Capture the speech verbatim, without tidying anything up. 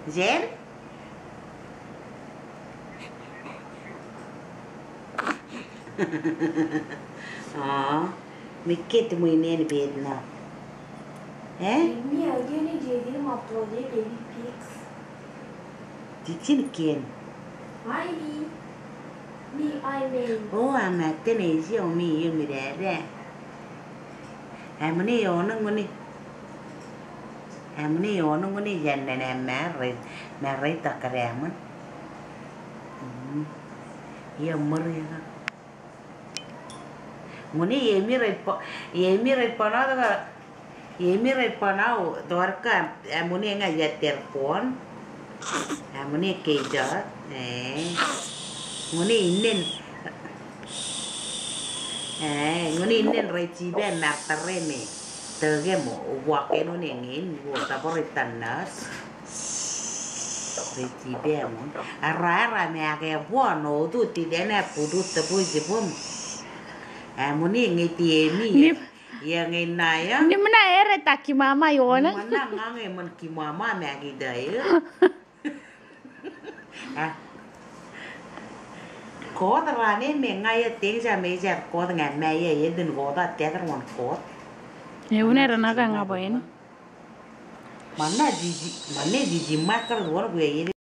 Jen? Ah, mikit mo ini bed na. Eh? Ini aja nih jadi upload baby pics. Dikin ken. Hi Mi. Mi imin. Oh, anak tene si omi yumi dere. Amuni ono nguni. Amuni ono nguni janne na marre. Marre takaraman. Hmm. Iya meri. Nguni yemi repo, yemi repo na da. Yemi repo na o dorka amuni nga ya telepon. Amuni keja. Eh. Nguni inen. Eh, nguni inen recibe natare me. Tege mo wake no nengin wo tapore tanas. Recibe mo. Ara-ara me ake buono tu ti dene pudu tepu jepum. Amuni ngiti emi. Ya ngenaya. Ni mana ere taki mama yona. Mana ngange man ki mama me agi dai. Ah. Có ta ra nên mình ngay tiếng ra mấy giờ có ta ngàn mày vậy đừng có ta té ta ngon có. Nhiều này là nó càng ngapain? Mana di mana di jimat kan luar gue